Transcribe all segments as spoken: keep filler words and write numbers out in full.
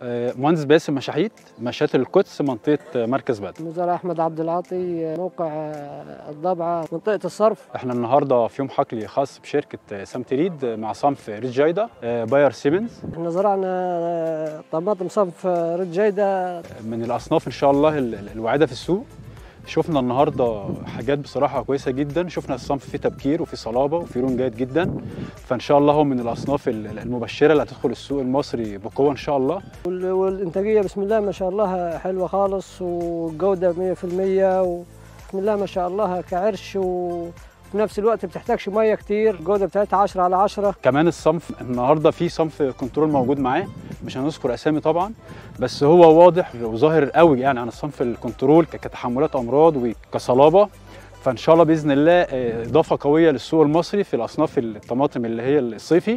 مهندس باسم مشاحيت، مشات القدس، منطقه مركز بدر. مزارع احمد عبد العاطي، موقع الضبعه، منطقه الصرف. احنا النهارده في يوم حقلي خاص بشركه سامتريد مع صنف ريد جايدا باير سيمنز. احنا زرعنا طماطم صنف ريد جايدا من الاصناف ان شاء الله الواعده في السوق. شفنا النهارده حاجات بصراحه كويسه جدا، شفنا الصنف فيه تبكير وفيه صلابه وفيه لون جيد جدا، فان شاء الله هو من الاصناف المبشره اللي هتدخل السوق المصري بقوه ان شاء الله. والانتاجيه بسم الله ما شاء الله حلوه خالص، والجوده مية في المية، وبسم الله ما شاء الله كعرش، و في نفس الوقت بتحتاجش ميه كتير، الجوده بتاعتها عشرة على عشرة. كمان الصنف النهارده في صنف كنترول موجود معاه، مش هنذكر اسامي طبعا، بس هو واضح وظاهر قوي يعني عن الصنف الكنترول كتحملات امراض وكصلابه، فان شاء الله باذن الله اضافه قويه للسوق المصري في الاصناف الطماطم اللي هي الصيفي.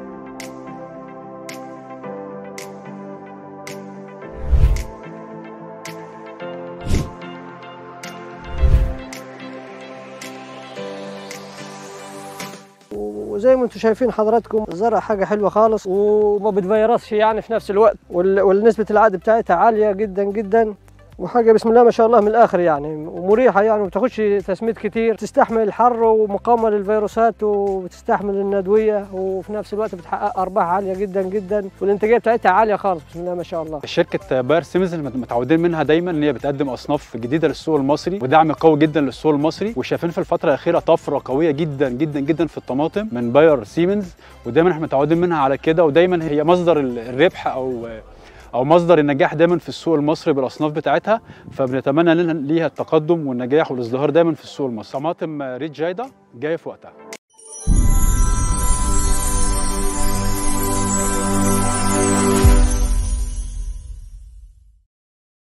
وزي ما انتم شايفين حضراتكم الزرع حاجه حلوه خالص، وما بتفيرسش يعني في نفس الوقت، والنسبه العائد بتاعتها عاليه جدا جدا، وحاجه بسم الله ما شاء الله من الاخر يعني، ومريحه يعني، وما بتاخدش تسميد كتير، تستحمل الحر ومقاومه للفيروسات، وبتستحمل الندويه، وفي نفس الوقت بتحقق ارباح عاليه جدا جدا، والانتاجيه بتاعتها عاليه خالص بسم الله ما شاء الله. شركه باير سيمنز متعودين منها دايما ان هي بتقدم اصناف جديده للسوق المصري ودعم قوي جدا للسوق المصري، وشايفين في الفتره الاخيره طفره قويه جدا جدا جدا في الطماطم من باير سيمنز، ودايما احنا متعودين منها على كده، ودايما هي مصدر الربح او او مصدر النجاح دايما في السوق المصري بالاصناف بتاعتها، فبنتمنى ليها التقدم والنجاح والازدهار دايما في السوق المصري. طماطم ريد جايدا جايه في وقتها.